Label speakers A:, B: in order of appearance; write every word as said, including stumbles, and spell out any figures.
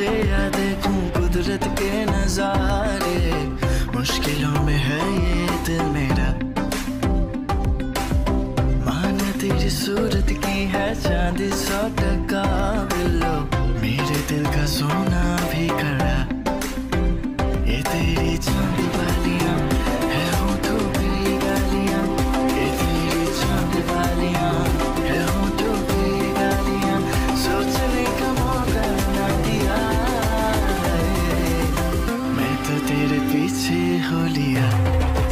A: तुझे या देखूं कुदरत के नजारे, मुश्किलों में है ये दिल मेरा। माना तेरी सूरत की है चांदी सौ टका बिल्लो, मेरे दिल का सोना भी खड़ा। ये तेरी चांदी वालियां है होठों पे गालियां, ये तेरी चांदी वालियां है होठों पे गालियां, सोचने का मौका ना दिया। मैं तो तेरे पीछे हो लिया।